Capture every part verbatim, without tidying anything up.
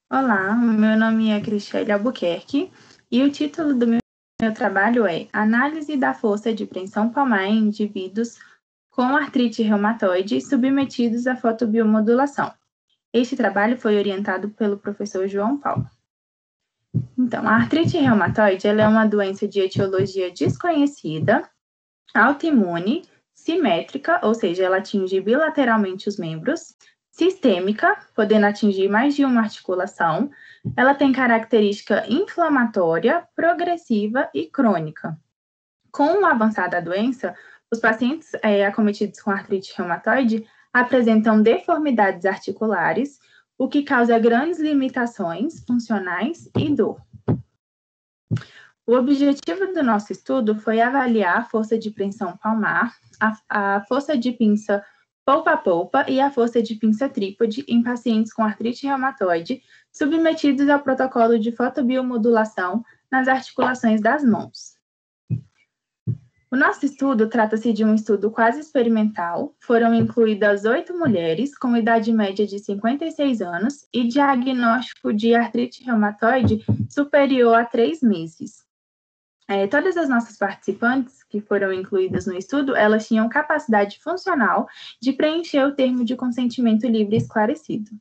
Olá, meu nome é Cristiane Albuquerque e o título do meu, meu trabalho é Análise da força de preensão palmar em indivíduos com artrite reumatoide submetidos à fotobiomodulação. Este trabalho foi orientado pelo professor João Paulo. Então, a artrite reumatoide ela é uma doença de etiologia desconhecida, autoimune, simétrica, ou seja, ela atinge bilateralmente os membros, sistêmica, podendo atingir mais de uma articulação. Ela tem característica inflamatória, progressiva e crônica. Com o avançar da doença, os pacientes é, acometidos com artrite reumatoide apresentam deformidades articulares, o que causa grandes limitações funcionais e dor. O objetivo do nosso estudo foi avaliar a força de preensão palmar, a, a força de pinça polpa-polpa e a força de pinça trípode em pacientes com artrite reumatoide submetidos ao protocolo de fotobiomodulação nas articulações das mãos. O nosso estudo trata-se de um estudo quase experimental. Foram incluídas oito mulheres com idade média de cinquenta e seis anos e diagnóstico de artrite reumatoide superior a três meses. É, todas as nossas participantes que foram incluídas no estudo, elas tinham capacidade funcional de preencher o termo de consentimento livre esclarecido.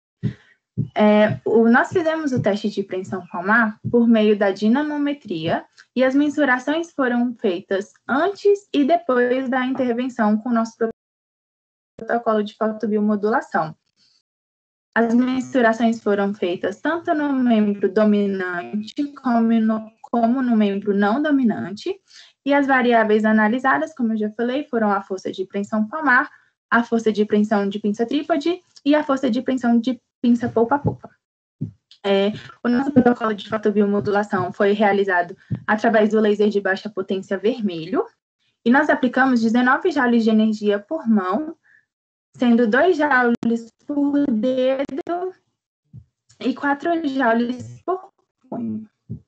É, o, nós fizemos o teste de preensão palmar por meio da dinamometria e as mensurações foram feitas antes e depois da intervenção com o nosso protocolo de fotobiomodulação. As mensurações foram feitas tanto no membro dominante como no, como no membro não dominante, e as variáveis analisadas, como eu já falei, foram a força de preensão palmar, a força de preensão de pinça trípode e a força de preensão de pinça polpa-polpa. É, o nosso protocolo de fotobiomodulação foi realizado através do laser de baixa potência vermelho, e nós aplicamos dezenove joules de energia por mão, sendo dois joules por dedo e quatro joules por punho.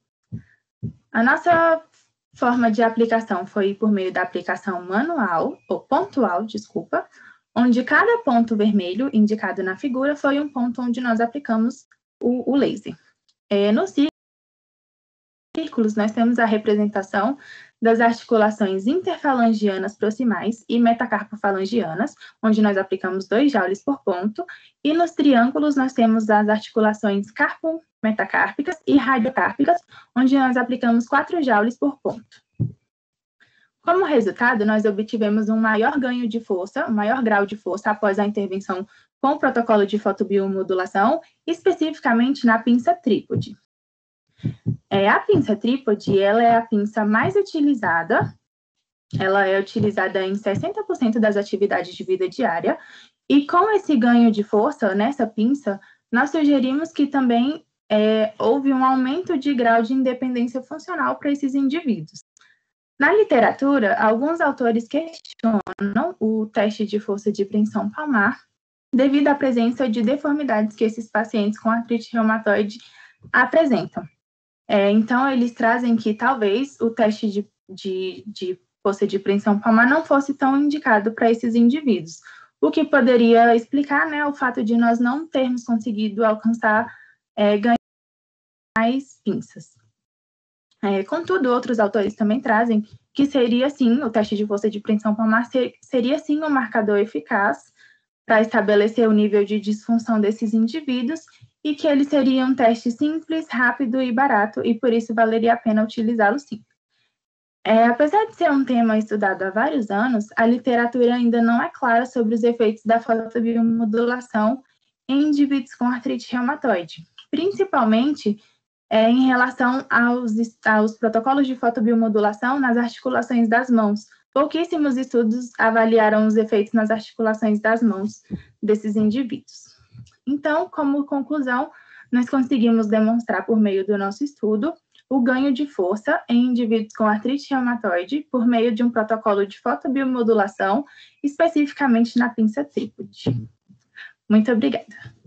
A nossa forma de aplicação foi por meio da aplicação manual, ou pontual, desculpa, onde cada ponto vermelho indicado na figura foi um ponto onde nós aplicamos o, o laser. É, nos círculos, nós temos a representação das articulações interfalangianas proximais e metacarpofalangianas, onde nós aplicamos dois joules por ponto, e nos triângulos nós temos as articulações carpo-metacárpicas e radiocárpicas, onde nós aplicamos quatro joules por ponto. Como resultado, nós obtivemos um maior ganho de força, um maior grau de força após a intervenção com o protocolo de fotobiomodulação, especificamente na pinça trípode. É, a pinça trípode, ela é a pinça mais utilizada, ela é utilizada em sessenta por cento das atividades de vida diária, e com esse ganho de força nessa pinça, nós sugerimos que também é, houve um aumento de grau de independência funcional para esses indivíduos. Na literatura, alguns autores questionam o teste de força de preensão palmar devido à presença de deformidades que esses pacientes com artrite reumatoide apresentam. É, então, eles trazem que talvez o teste de, de, de força de preensão palmar não fosse tão indicado para esses indivíduos, o que poderia explicar, né, o fato de nós não termos conseguido alcançar é, ganhar mais pinças. É, contudo, outros autores também trazem que seria, sim, o teste de força de preensão palmar ser, seria, sim, um marcador eficaz para estabelecer o nível de disfunção desses indivíduos e que ele seria um teste simples, rápido e barato, e por isso valeria a pena utilizá-lo sim. É, apesar de ser um tema estudado há vários anos, a literatura ainda não é clara sobre os efeitos da fotobiomodulação em indivíduos com artrite reumatoide, principalmente é, em relação aos, aos protocolos de fotobiomodulação nas articulações das mãos. Pouquíssimos estudos avaliaram os efeitos nas articulações das mãos desses indivíduos. Então, como conclusão, nós conseguimos demonstrar por meio do nosso estudo o ganho de força em indivíduos com artrite reumatoide por meio de um protocolo de fotobiomodulação, especificamente na pinça trípode. Muito obrigada.